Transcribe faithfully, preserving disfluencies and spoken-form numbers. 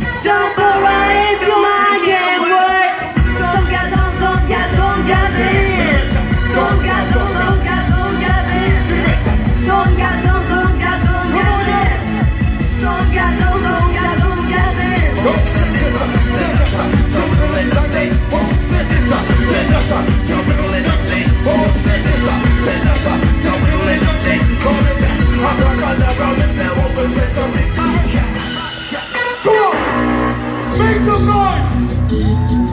Jump around if your mind can't work. Zonga, zonga, zonga, zin. Zonga, zonga, zonga, zin. Zonga, zonga, zonga, zin. Zonga, zonga, zonga, zin. Come on! Make some noise!